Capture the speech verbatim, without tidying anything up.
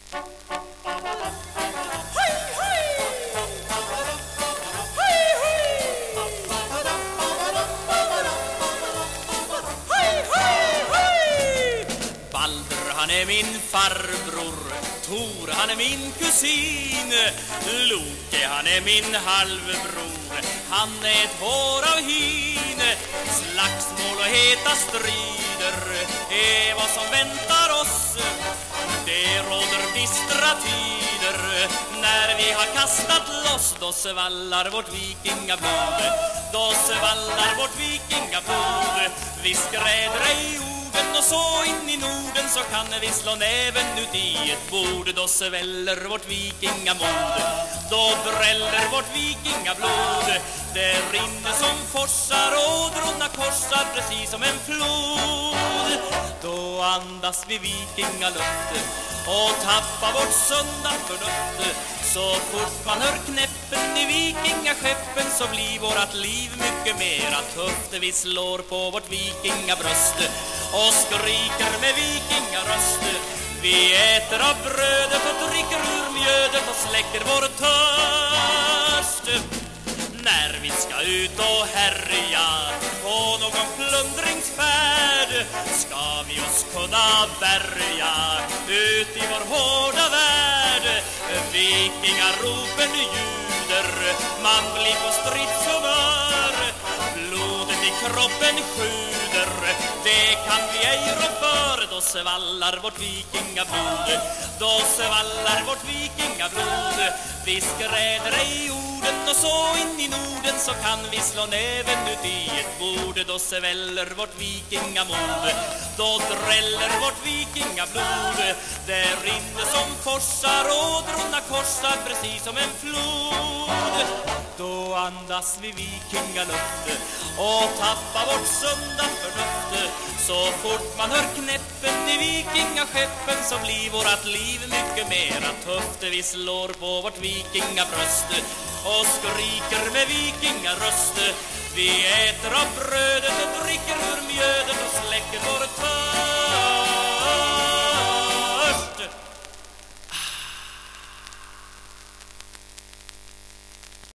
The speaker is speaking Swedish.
Han är min farbror, Tor han är min kusin, Loke han är min halvbror, han är ett hår av hin. Slagsmål och heta strider är vad som väntar oss. Det råder bistra tider när vi har kastat loss. Då svallar vårt vikingablod, då svallar vårt vikingablod. Vi skräder ej och så in i Norden så kan vi slå näven ut i ett bord. Då sväller vårt vikingamod, då dräller vårt vikingablod. Det rinner som forsar och dråna korsar precis som en flod. Då andas vi vikingaluft och tappar vårt sunda förnuft. Så fort man hör knäppen i vikingaskeppen så blir vårat liv mycket mera tufft. Vi slår på vårt vikingabröst och skriker med vikingaröst. Vi äter av brödet och dricker ur mjödet och släcker vår törst. När vi ska ut och härja på någon plundringsfärd ska vi oss kunna bärga ut i vår hårda värld. Vikingaropen ljuder, man blir på stridshumör. Blodet i kroppen sjuder, det kan vi ej rå för. Då svallar vårt vikingablod, då svallar vårt vikingablod. Vi skräder ej ordet och så in i Norden så kan vi slå näven ut i ett bord. Då sväller vårt vikingamod, då dräller vårt vikingablod. Det rinner som forsar och dråna korsar precis som en flod. Då andas vi vikingaluft och tappar vårt sunda förnuft. Så fort man hör knäppen i vikingaskeppen så blir vårat liv mycket mera tufft. Vi slår på vårt vikingabröst och skriker med vikingaröst. Vi äter av brödet och dricker ur mjödet och